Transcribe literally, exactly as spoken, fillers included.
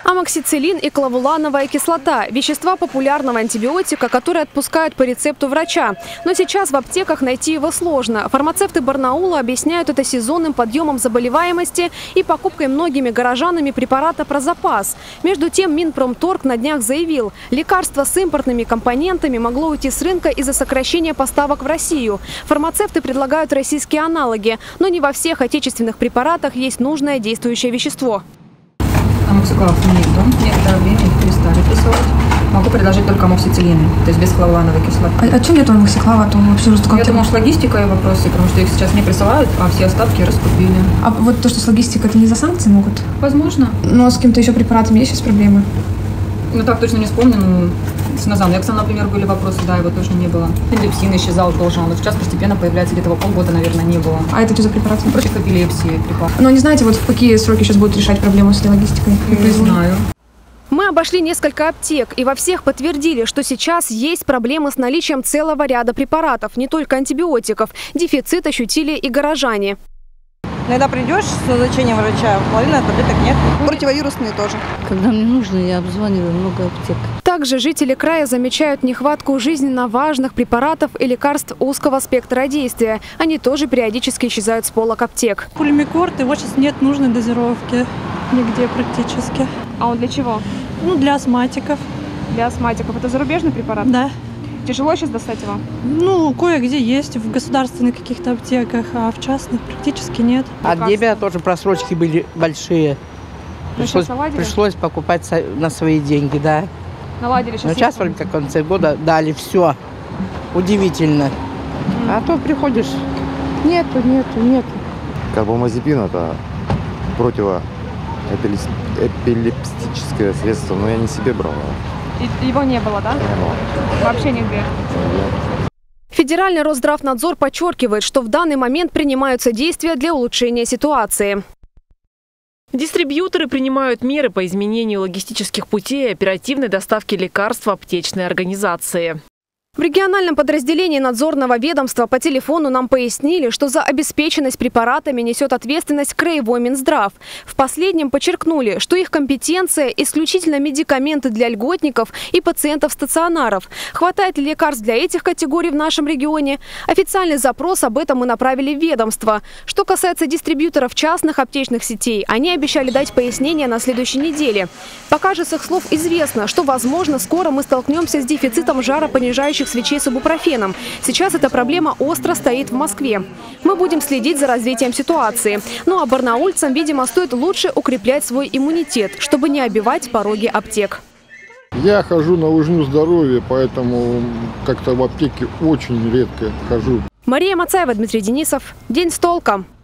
Амоксициллин и клавулановая кислота – вещества популярного антибиотика, которые отпускают по рецепту врача. Но сейчас в аптеках найти его сложно. Фармацевты Барнаула объясняют это сезонным подъемом заболеваемости и покупкой многими горожанами препарата про запас. Между тем, Минпромторг на днях заявил, лекарство с импортными компонентами могло уйти с рынка из-за сокращения поставок в Россию. Фармацевты предлагают российские аналоги, но не во всех отечественных препаратах есть нужное действующее вещество. Амоксиклав нету, некоторое время их перестали присылать. Могу предложить только амоксициллин, то есть без клавулановой кислоты. А, а что нет амоксиклава? То вообще уже Я думаю, что логистика и вопросы, потому что их сейчас не присылают, а все остатки раскупили. А вот то, что с логистикой, это не за санкции могут? Возможно. Ну а с каким-то еще препаратом есть сейчас проблемы? Ну так точно не вспомню, но с Назанексом, например, были вопросы, да, его точно не было. Эпилепсин исчезал, должен, но сейчас постепенно появляется, где-то полгода, наверное, не было. А это что за препарат? Против эпилепсии препарат. Но не знаете, вот в какие сроки сейчас будут решать проблему с этой логистикой? Не знаю. Мы обошли несколько аптек и во всех подтвердили, что сейчас есть проблемы с наличием целого ряда препаратов, не только антибиотиков. Дефицит ощутили и горожане. Иногда придешь с назначением врача, половина таблеток нет. Противовирусные тоже. Когда мне нужно, я обзваниваю много аптек. Также жители края замечают нехватку жизненно важных препаратов и лекарств узкого спектра действия. Они тоже периодически исчезают с полок аптек. Пульмикорт, его сейчас нет нужной дозировки нигде практически. А он для чего? Ну, для астматиков. Для астматиков. Это зарубежный препарат? Да. Тяжело сейчас достать его? Ну, кое-где есть, в государственных каких-то аптеках, а в частных практически нет. От дебя тоже просрочки были большие. Пришлось, пришлось покупать на свои деньги, да. Наладили сейчас. Но сейчас, вроде как в конце года, дали все. Удивительно. Mm. А то приходишь, нету, нету, нету. Карбамазепин – это противоэпилептическое средство, но я не себе брал. Его не было, да? Не было. Вообще нигде? Федеральный Росздравнадзор подчеркивает, что в данный момент принимаются действия для улучшения ситуации. Дистрибьюторы принимают меры по изменению логистических путей и оперативной доставки лекарств в аптечные организации. В региональном подразделении надзорного ведомства по телефону нам пояснили, что за обеспеченность препаратами несет ответственность Краевой Минздрав. В последнем подчеркнули, что их компетенция – исключительно медикаменты для льготников и пациентов стационаров. Хватает ли лекарств для этих категорий в нашем регионе? Официальный запрос об этом мы направили в ведомство. Что касается дистрибьюторов частных аптечных сетей, они обещали дать пояснение на следующей неделе. Пока же с их слов известно, что, возможно, скоро мы столкнемся с дефицитом жаропонижающих свечей с ибупрофеном. Сейчас эта проблема остро стоит в Москве. Мы будем следить за развитием ситуации. Ну а барнаульцам, видимо, стоит лучше укреплять свой иммунитет, чтобы не оббивать пороги аптек. Я хожу на лыжню здоровья, поэтому как-то в аптеке очень редко хожу. Мария Мацаева, Дмитрий Денисов. День с толком.